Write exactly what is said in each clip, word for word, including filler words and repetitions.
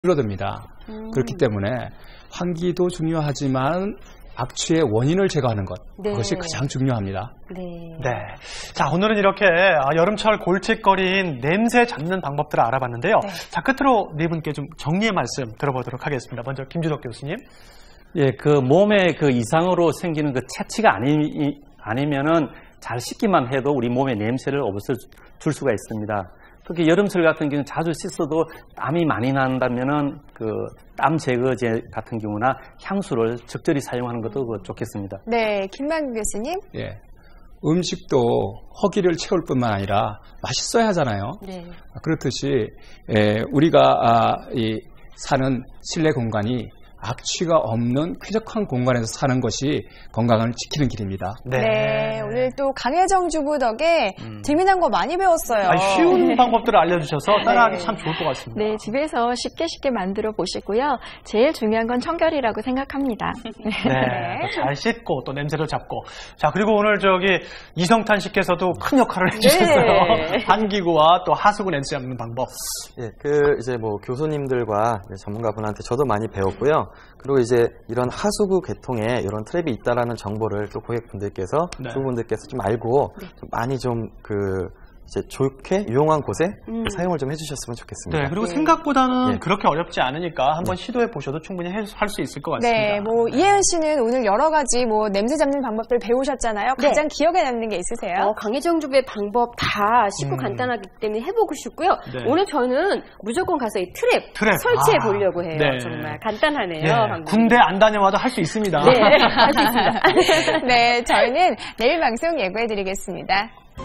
줄어듭니다. 음. 그렇기 때문에 환기도 중요하지만 악취의 원인을 제거하는 것, 네. 그것이 가장 중요합니다. 네. 네. 자, 오늘은 이렇게 여름철 골칫거리인 냄새 잡는 방법들을 알아봤는데요. 네. 자, 끝으로 네 분께 좀 정리의 말씀 들어보도록 하겠습니다. 먼저 김주덕 교수님. 예, 그 몸에 그 이상으로 생기는 그 체취가 아니, 아니면은 잘 씻기만 해도 우리 몸의 냄새를 없애줄 수가 있습니다. 특히 여름철 같은 경우는 자주 씻어도 땀이 많이 난다면은 그 땀 제거제 같은 경우나 향수를 적절히 사용하는 것도 좋겠습니다. 네, 김만규 교수님. 예, 음식도 허기를 채울 뿐만 아니라 맛있어야 하잖아요. 네. 그렇듯이 예, 우리가 아, 이 사는 실내 공간이 악취가 없는 쾌적한 공간에서 사는 것이 건강을 지키는 길입니다. 네, 네 오늘 또 강혜정 주부 덕에 음. 재미난 거 많이 배웠어요. 아니, 쉬운 네. 방법들을 알려주셔서 따라하기 네. 참 좋을 것 같습니다. 네, 집에서 쉽게 쉽게 만들어 보시고요. 제일 중요한 건 청결이라고 생각합니다. 네, 잘 씻고 또 냄새를 잡고. 자, 그리고 오늘 저기 이성탄 씨께서도 큰 역할을 해주셨어요. 네. 환기구와 또 하수구 냄새 잡는 방법. 예, 그 이제 뭐 교수님들과 전문가분한테 저도 많이 배웠고요. 그리고 이제 이런 하수구 계통에 이런 트랩이 있다라는 정보를 또 고객분들께서, 네. 주부분들께서 좀 알고 네. 좀 많이 좀 그 이제 좋게 유용한 곳에 음. 사용을 좀 해주셨으면 좋겠습니다. 네, 그리고 네. 생각보다는 네. 그렇게 어렵지 않으니까 한번 네. 시도해 보셔도 충분히 할 수 있을 것 같습니다. 네, 뭐 이혜은 씨는 오늘 여러 가지 뭐 냄새 잡는 방법들 배우셨잖아요. 가장 네. 기억에 남는 게 있으세요? 어, 강혜정 주부의 방법 다 쉽고 음. 간단하기 때문에 해보고 싶고요. 네. 오늘 저는 무조건 가서 이 트랩, 트랩. 설치해 아. 보려고 해요. 네. 정말 간단하네요. 네. 군대 안 다녀와도 할 수 있습니다. 네, 할 수 있습니다. 네, 저희는 내일 방송 예고해드리겠습니다.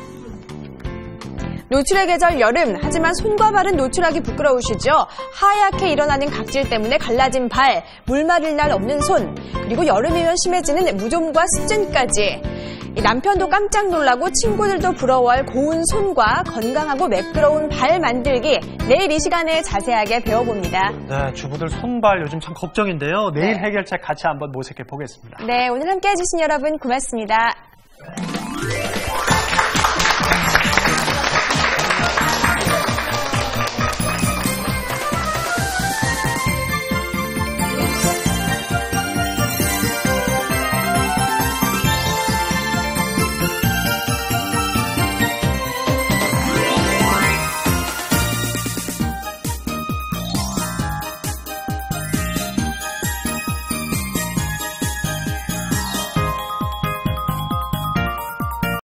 노출의 계절 여름, 하지만 손과 발은 노출하기 부끄러우시죠? 하얗게 일어나는 각질 때문에 갈라진 발, 물 마를 날 없는 손, 그리고 여름이면 심해지는 무좀과 습진까지. 남편도 깜짝 놀라고 친구들도 부러워할 고운 손과 건강하고 매끄러운 발 만들기, 내일 이 시간에 자세하게 배워봅니다. 네, 주부들 손발 요즘 참 걱정인데요. 내일 네. 해결책 같이 한번 모색해 보겠습니다. 네, 오늘 함께 해주신 여러분 고맙습니다.